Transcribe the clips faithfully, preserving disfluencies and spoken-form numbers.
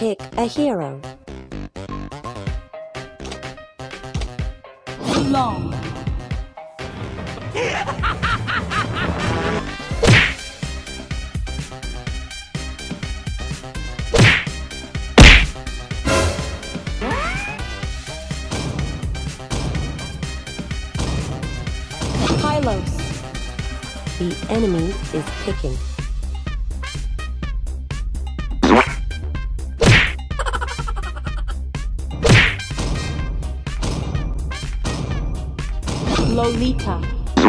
Pick a hero. Long. Pylos. The enemy is picking. Lolita.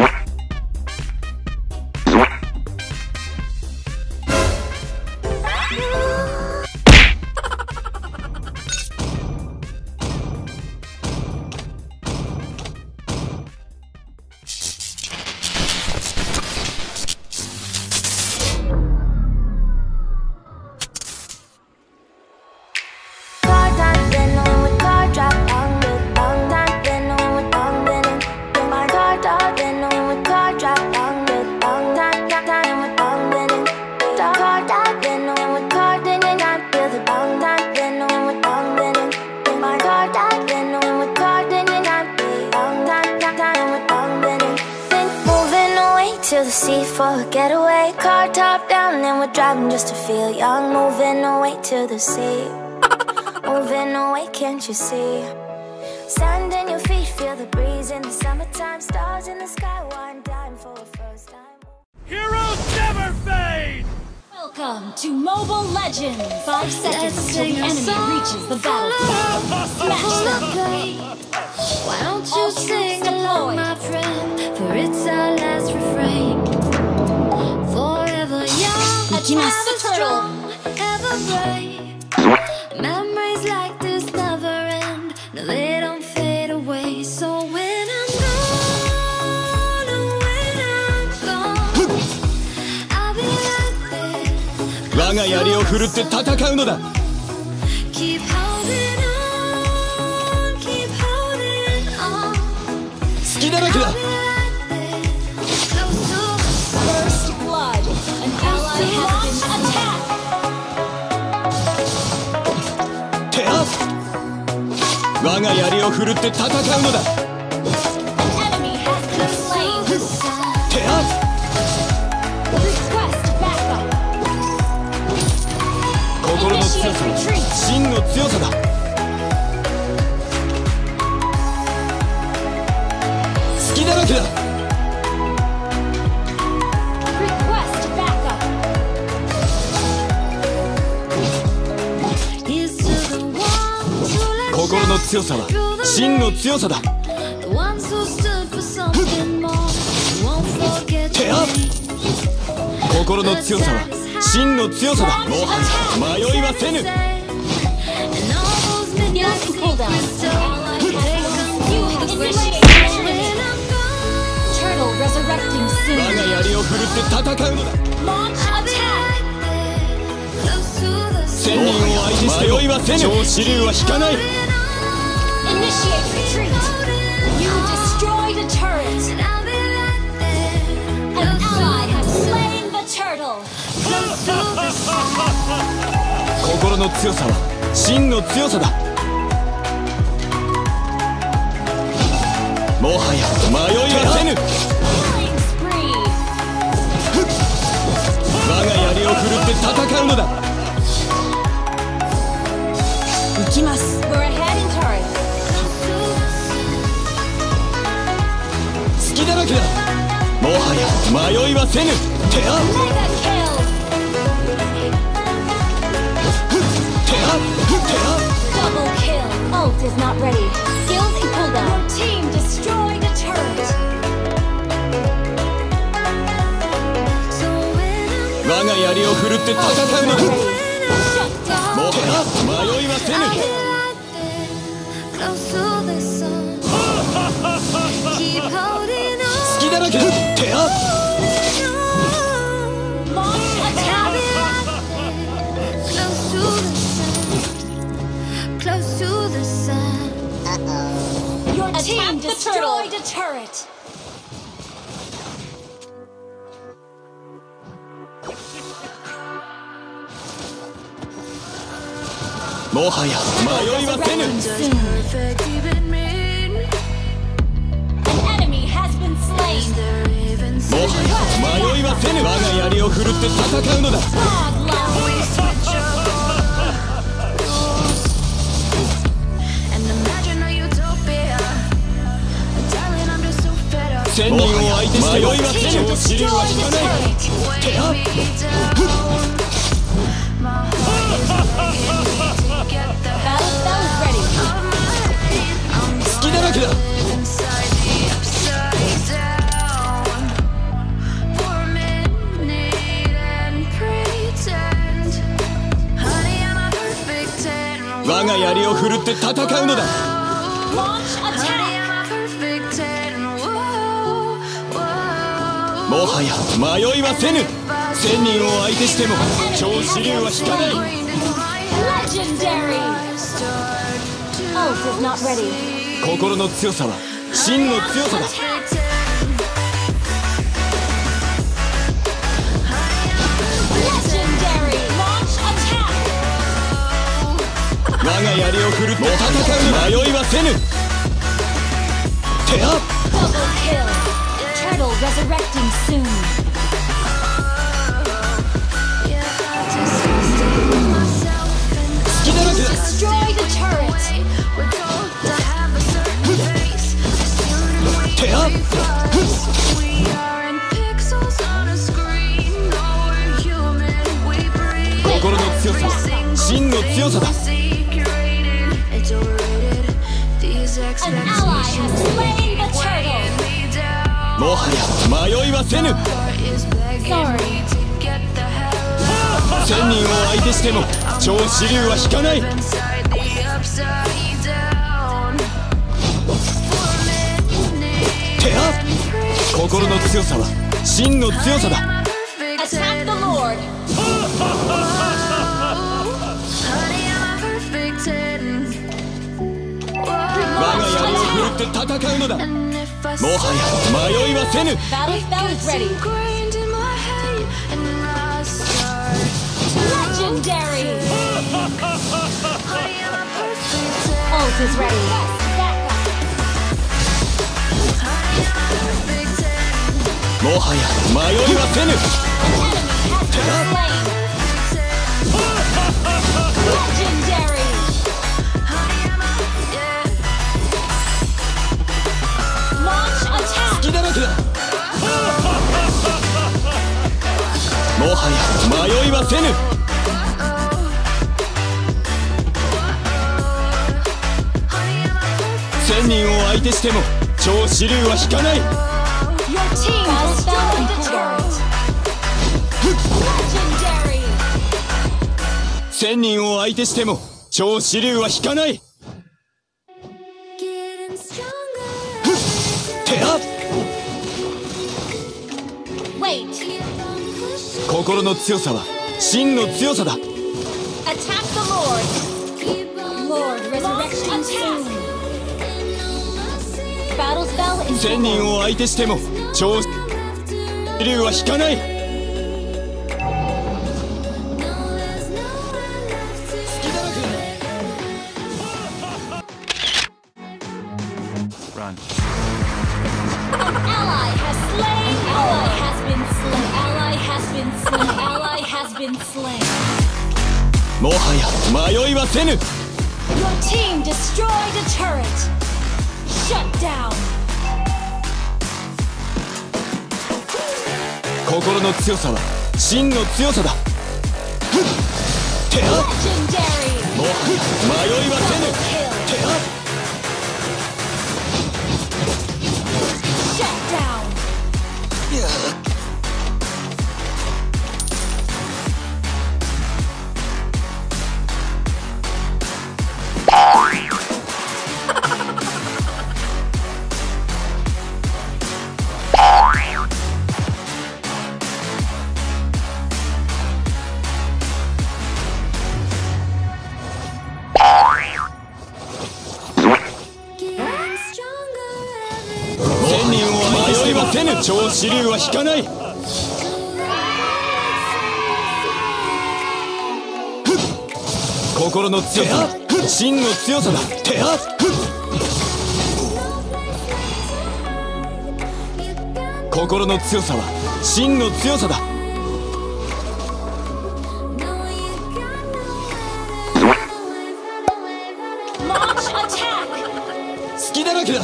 To the sea for a getaway, car top down and we're driving just to feel young. Moving away to the sea, moving away, can't you see? Sand in your feet, feel the breeze in the summertime. Stars in the sky, one dime for a first time. Heroes never fade! Welcome to Mobile Legends! Five seconds till the enemy reaches the battlefield. Smash them! Why don't you All sing troops along, deployed. my friend? For it's our last refrain. Forever young, Ikimasu. ever strong, ever brave. Memories like this never end. No, they don't fade away. So when I'm gone, oh, when I'm gone, I'll be right there. 我が槍を振るって戦うのだ Keep holding on, keep holding on. 好きだらけだ I'll be right there, close to First blood! An ally has been attacked! 手アップ我が槍を振るって戦うのだ An enemy has been slain! the sun. 手アッ Request backup! プ心の強さ Initiate は retreat! 真の強さだ好きだらけだ Request backup! Here's to the ones who let 心の強さは真の強さだ the ones who stood for something more. Won't forget 手アップ心の強さは真の強さだもはや迷いはせぬ and all those midnight Healing cooldown. secrets An of ally has been you slain. Initiate when I'm gone. Turtle resurrecting 我が soon. 槍を振るって戦うのだ Launch I'll be attack! right there, close to the sun. 千人を相手しても迷いはせぬ超支流は引かない Initiate retreat! You destroyed a turret! And I'll be right there, An ally has slain the turtle! close to the sun. 心の強さは真の強さだもはや迷いはせぬ Killing spree! 我が槍を振るって戦うのだ We're ahead in turret! 好きだらけだもはや迷いはせぬ手アッ Mega kill! プ手アップ手アッ Double kill! Ult is not ready. Skills in cooldown. Your team destroyed a turret! So when I'm プ我が槍を振るって戦うのだ Shut down! もはや迷いはせ I'll ぬ be right there, close to the sun. Keep holding 好きだらけだ手アッ on. Launch I'll attack! be right there, close to the sun. Close to the sun. Your team destroyed a turret! もはや迷いはせぬ。 An enemy has been slain. もはや迷いはせぬ。我が槍を振るって戦うのだ。 千人を相手して迷いはせぬ。支流は引かない。手あっ隙だらけだ。我が槍を振るって戦うのだ。 もはや迷いはせぬ。千人を相手しても超支流は引かない。 Legendary. Ult is not ready. 心の強さは真の強さだ。 Legendary. Launch attack. 我が槍を振るって戦うのだ。迷いはせぬ。手あっ Double kill. Turtle resurrecting soon. 隙だらけだ。 Destroy the turret. 手あっ 心の強さは真の強さだ。 An ally has slain the turtle. もはや迷いはせぬ。 Sorry. 千人を相手しても超支流は引かない。手あっ心の強さは真の強さだ。 Attack the Lord. 我が槍を振るって戦うのだ。もはや迷いはせぬ。 Battle spell is ready. Legendary. Ult is ready. Yes, that guy. もはや迷いはせぬ。 Legendary. Launch attack. 隙だらけだ。もはや迷いはせぬ。千人を相手しても超支流は引かない。 Your team has destroyed the turret. Legendary. 千人を相手しても超支流は引かない。手あっ Wait. 心の強さは真の強さだ。 Attack the Lord. Lord resurrection soon. Battle spell is 千人を相手しても超支流は引かない。 Ally has slain. Ally has been slain. Ally has been slain. Ally has been slain. もはや迷いはせぬ。 Your team destroyed a turret. Shut down. 心の強さは真の強さだ。手あっ Legendary. もはや迷いはせぬ。 Kill. 手あっ Shut down. 千人を迷いはせぬ。超支流は引かない。 心の強さだ。真の強さだ。てあっ心の強さは真の強さだ。 Launch attack! 隙だらけだ。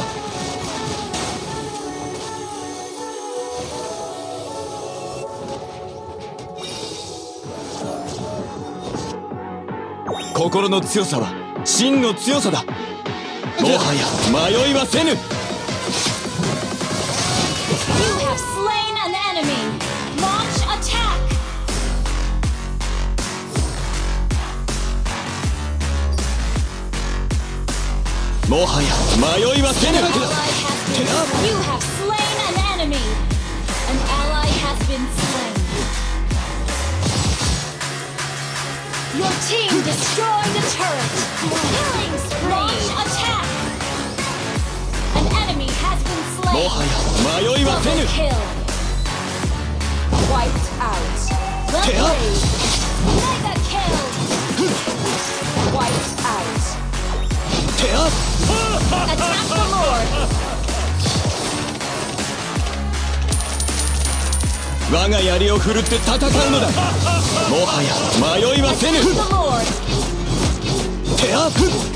心の強さは真の強さだ。もはや迷いはせぬ。 You have slain an enemy! Launch attack! もはや迷いはせぬ。 Ally has been, you have slain an enemy! An ally has been slain. Your team destroyed a turret! Killing spree! Launch attack! An enemy has been も slain! はや迷いはせ Double ぬ。 kill! Wiped out! The Te- blade! Mega kill! Wiped out! てあっ Attack the Lord! 我が槍を振るって戦うのだ。もはや迷いはせぬ。 The Lord! てあっ